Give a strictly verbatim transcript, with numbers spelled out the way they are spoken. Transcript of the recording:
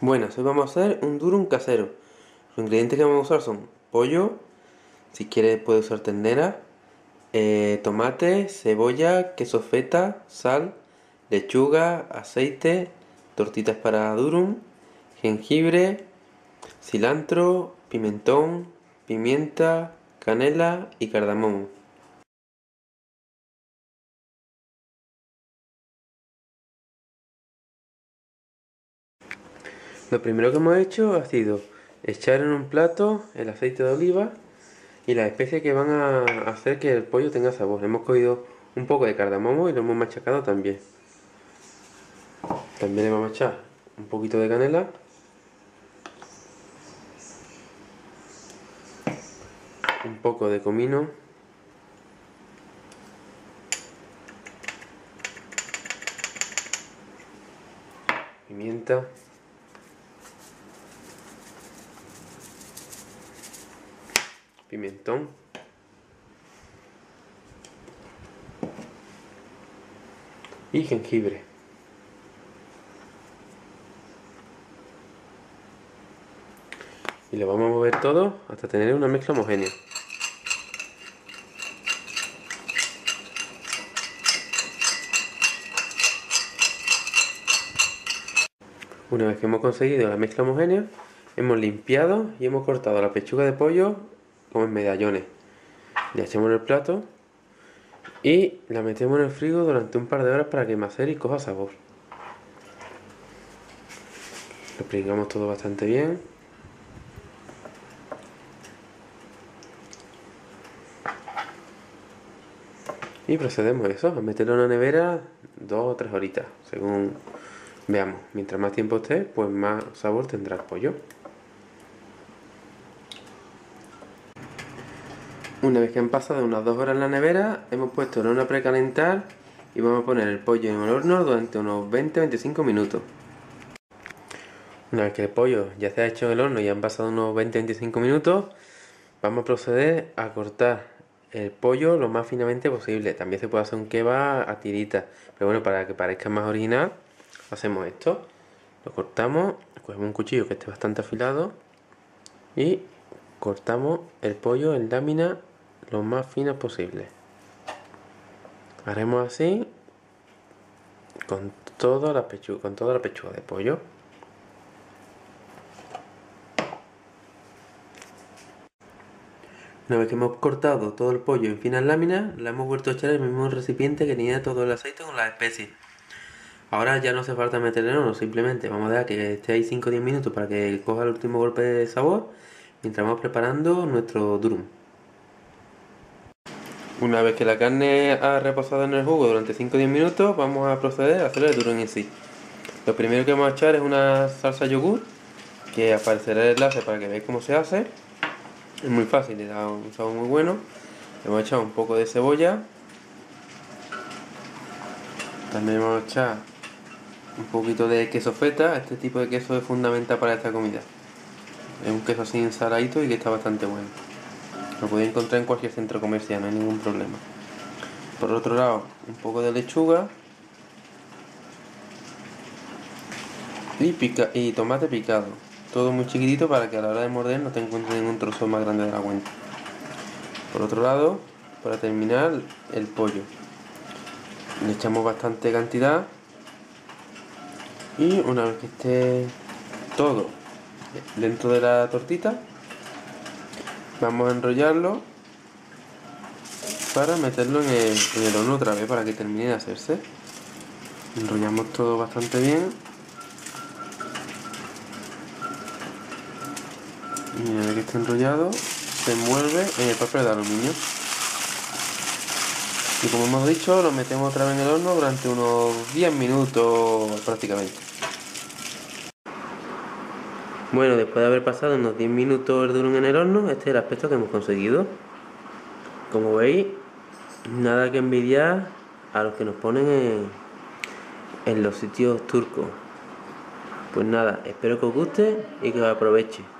Buenas, hoy vamos a hacer un durum casero. Los ingredientes que vamos a usar son pollo, si quieres puedes usar ternera, eh, tomate, cebolla, queso feta, sal, lechuga, aceite, tortitas para durum, jengibre, cilantro, pimentón, pimienta, canela y cardamomo. Lo primero que hemos hecho ha sido echar en un plato el aceite de oliva y las especias que van a hacer que el pollo tenga sabor. Hemos cogido un poco de cardamomo y lo hemos machacado también. También le vamos a echar un poquito de canela, un poco de comino, pimienta, pimentón y jengibre. Y lo vamos a mover todo hasta tener una mezcla homogénea. Una vez que hemos conseguido la mezcla homogénea, hemos limpiado y hemos cortado la pechuga de pollo como en medallones. La echamos en el plato y la metemos en el frigo durante un par de horas para que macere y coja sabor. Lo pringamos todo bastante bien. Y procedemos a eso, a meterlo en la nevera dos o tres horitas, según veamos. Mientras más tiempo esté, pues más sabor tendrá el pollo. Una vez que han pasado unas dos horas en la nevera, hemos puesto el horno a precalentar y vamos a poner el pollo en el horno durante unos veinte a veinticinco minutos. Una vez que el pollo ya se ha hecho en el horno y han pasado unos veinte a veinticinco minutos, vamos a proceder a cortar el pollo lo más finamente posible. También se puede hacer un kebab a tiritas, pero bueno, para que parezca más original, hacemos esto. Lo cortamos, cogemos un cuchillo que esté bastante afilado y cortamos el pollo en láminas lo más finas posible. Haremos así con toda la pechuga, con toda la pechuga de pollo. Una vez que hemos cortado todo el pollo en finas láminas, la hemos vuelto a echar en el mismo recipiente que tenía todo el aceite con las especies. Ahora ya no hace falta meterle en el horno, simplemente vamos a dejar que esté ahí cinco o diez minutos para que coja el último golpe de sabor, mientras vamos preparando nuestro durum. Una vez que la carne ha reposado en el jugo durante cinco o diez minutos, vamos a proceder a hacer el durum en sí. Lo primero que vamos a echar es una salsa yogur, que aparecerá el enlace para que veáis cómo se hace. Es muy fácil, le da un sabor muy bueno. Le hemos echado un poco de cebolla. También vamos a echar un poquito de queso feta. Este tipo de queso es fundamental para esta comida. Es un queso así ensaladito y que está bastante bueno. Lo podéis encontrar en cualquier centro comercial, no hay ningún problema. Por otro lado, un poco de lechuga. Y, pica y tomate picado. Todo muy chiquitito para que a la hora de morder no te encuentres ningún trozo más grande de la cuenta. Por otro lado, para terminar, el pollo. Le echamos bastante cantidad y una vez que esté todo dentro de la tortita, vamos a enrollarlo para meterlo en el, en el horno otra vez para que termine de hacerse. Enrollamos todo bastante bien. Y una vez que esté enrollado, se envuelve en el papel de aluminio. Y como hemos dicho, lo metemos otra vez en el horno durante unos diez minutos prácticamente. Bueno, después de haber pasado unos diez minutos el durum en el horno, este es el aspecto que hemos conseguido. Como veis, nada que envidiar a los que nos ponen en, en los sitios turcos. Pues nada, espero que os guste y que os aproveche.